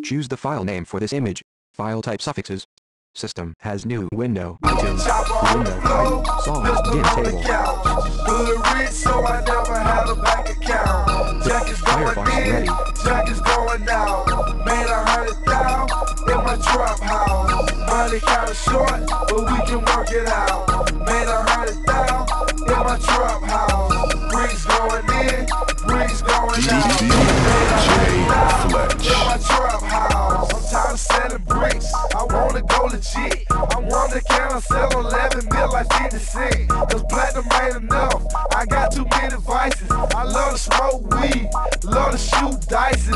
Choose the file name for this image. File type suffixes. System has new window. iTunes. Window. Songs. Din table. Good rich, so I never had a bank account. Jack is going Firefox in, ready. Jack is going out. Made 100,000 in my trap house. Money kinda short, but we can work it out. Made 100,000 in my trap house. Bricks going in, bricks going out. Made 100,000 in my trap house. I'm tired of selling bricks. I wanna go legit. I wonder can I sell 11 mil like 50 Cent? Cause platinum ain't enough. I got too many vices. I love to smoke weed, love to shoot dices.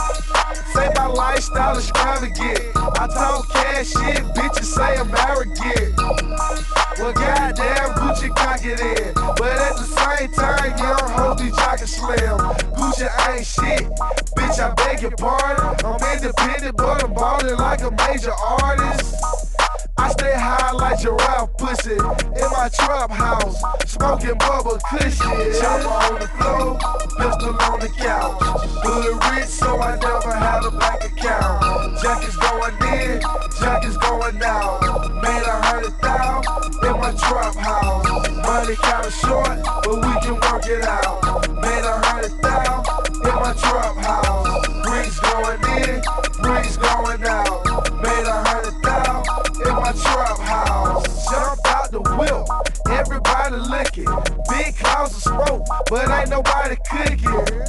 Say my lifestyle extravagant. I talk cash shit, bitches say I'm arrogant. Well, goddamn, Gucci cock it in. But at the same time, young hoe be jockin' slim. Gucci ain't shit, bitch, I beg your pardon. I'm independent, but I'm ballin' like a major artist. I stay high like giraffe pussy in my trap house, smoking bubble cushion. Chopper on the floor, pistol on the couch. Good rich, so I never had a bank account. Jack is going in, Jack is going out. Made 100,000 in my trap house. Money kinda short, but we can work it out. Made 100,000 in my trap house. Bricks going in, bricks going out. Made 100,000 in my trap house. Jump out the whip, everybody looking. Big clouds of smoke, but ain't nobody cooking.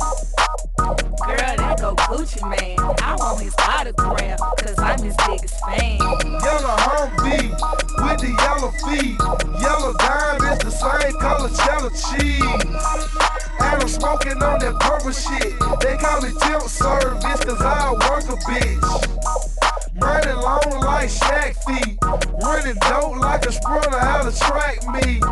Girl, that go Gucci man. I want his autograph, cause I'm his biggest fan. Yellow Humvee with the yellow feet. Yellow dime is the same color cheddar cheese. And I'm smoking on that purple shit. They call me tilt service, cause I work a bitch. Running long like Shaq feet. Running dope like a sprinter out of track meet.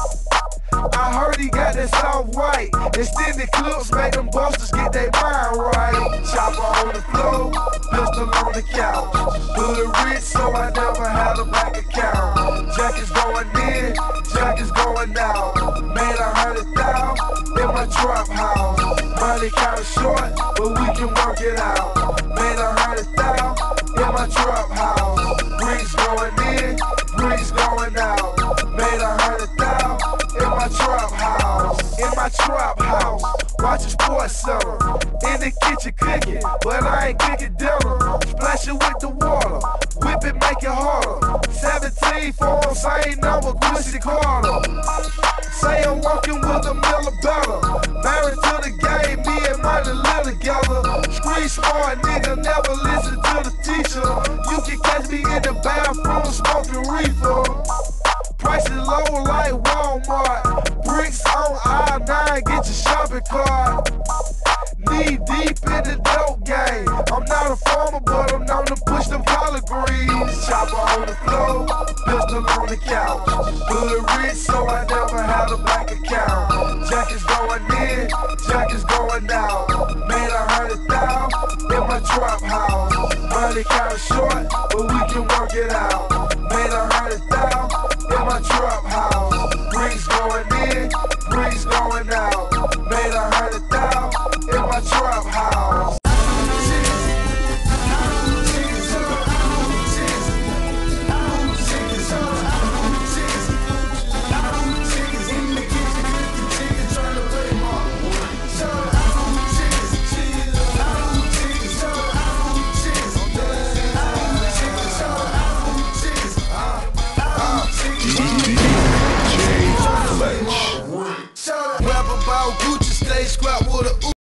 I heard he got that soft white. Extended clips make them busters get their mind right. Chopper on the floor, pistol on the couch. Good rich, so I never had a bank account. Jack is going in, Jack is going out. Made 100,000 in my trap house. Money kinda short, but we can work it out. Made 100,000 in my trap house. Bricks going in, bricks going out. Made 100,000 in my trap house. In my trap house, watching Sports Center. In the kitchen cooking, but I ain't cooking dinner. Splash it with the water, whip it, make it harder. 17 for them, same number, Quincy Carter. Say I'm working with a Miller better. Married to the game, me and Money live together. Street smart nigga, never listen to the teacher. You can catch me in the bathroom smoking reefer. Prices low like Walmart. Bricks on aisle 9, get your shopping cart. Knee deep in the dope game. I'm not a farmer, but I'm known to push them collard greens. Chopper on the floor, pistol on the couch. Good rich, so I never had a bank account. Jack is going in, Jack is going out. Made 100,000 in my trap house. Money kinda short, but we can work it out. Made 100,000 in my trap house. Bricks going in, bricks going out. Made 100,000 in my trap house. Rap about Gucci, stay scrap with a